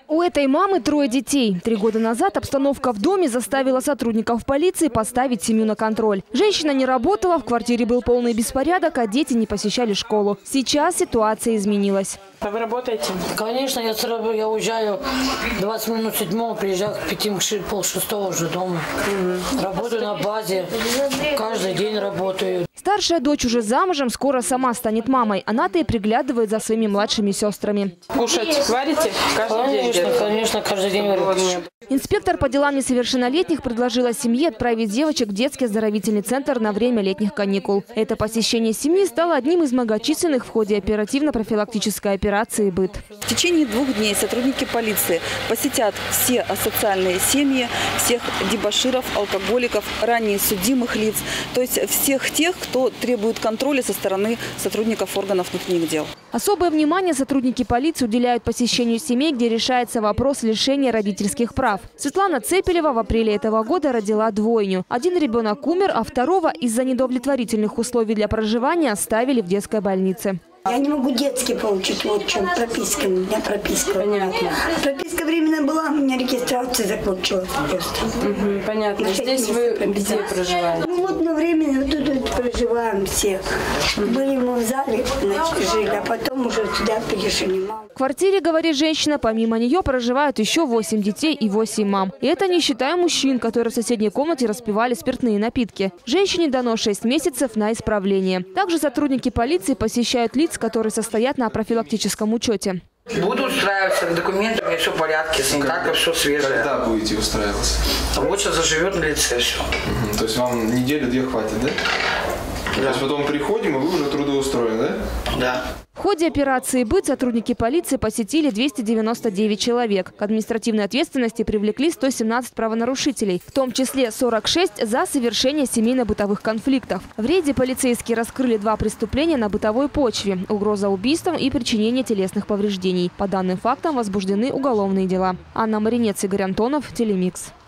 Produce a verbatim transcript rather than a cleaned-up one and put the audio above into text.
У этой мамы трое детей. Три года назад обстановка в доме заставила сотрудников полиции поставить семью на контроль. Женщина не работала, в квартире был полный беспорядок, а дети не посещали школу. Сейчас ситуация изменилась. А вы работаете? Конечно, я, сразу, я уезжаю двадцать минут седьмого, приезжаю к пяти, пол шестого уже дома. Угу. Работаю на базе, каждый день работаю. Старшая дочь уже замужем, скоро сама станет мамой. Она-то и приглядывает за своими младшими сестрами. Кушать варите? Каждый конечно, день? Конечно, каждый день варю. Инспектор по делам несовершеннолетних предложила семье отправить девочек в детский оздоровительный центр на время летних каникул. Это посещение семьи стало одним из многочисленных в ходе оперативно-профилактической операции «Быт». В течение двух дней сотрудники полиции посетят все асоциальные семьи, всех дебоширов, алкоголиков, ранее судимых лиц, то есть всех тех, кто требует контроля со стороны сотрудников органов внутренних дел. Особое внимание сотрудники полиции уделяют посещению семей, где решается вопрос лишения родительских прав. Светлана Цепелева в апреле этого года родила двойню. Один ребенок умер, а второго из-за недовлетворительных условий для проживания оставили в детской больнице. Я не могу детский получить, вот в чем прописка, у меня прописка. Понятно. Прописка временная была, у меня регистрация закончилась просто. Угу, понятно. Здесь вы где проживаете? Ну вот на время вот тут, тут проживаем все. Были мы в зале, значит, жили, а потом уже сюда перешли. В квартире, говорит женщина, помимо нее проживают еще восемь детей и восемь мам. И это не считая мужчин, которые в соседней комнате распивали спиртные напитки. Женщине дано шесть месяцев на исправление. Также сотрудники полиции посещают лиц, которые состоят на профилактическом учете. Буду устраиваться, документы, у меня все в порядке, санитарка, все свежее. Когда будете устраиваться? А вот сейчас заживет на лице все. Угу, то есть вам неделю-две хватит, да? Да. То есть потом приходим, и вы уже трудоустроены, да? Да. В ходе операции «Быт» сотрудники полиции посетили двести девяносто девять человек. К административной ответственности привлекли сто семнадцать правонарушителей, в том числе сорок шесть за совершение семейно-бытовых конфликтов. В рейде полицейские раскрыли два преступления на бытовой почве – угроза убийством и причинение телесных повреждений. По данным фактам возбуждены уголовные дела. Анна Маринец, Игорь Антонов, Телемикс.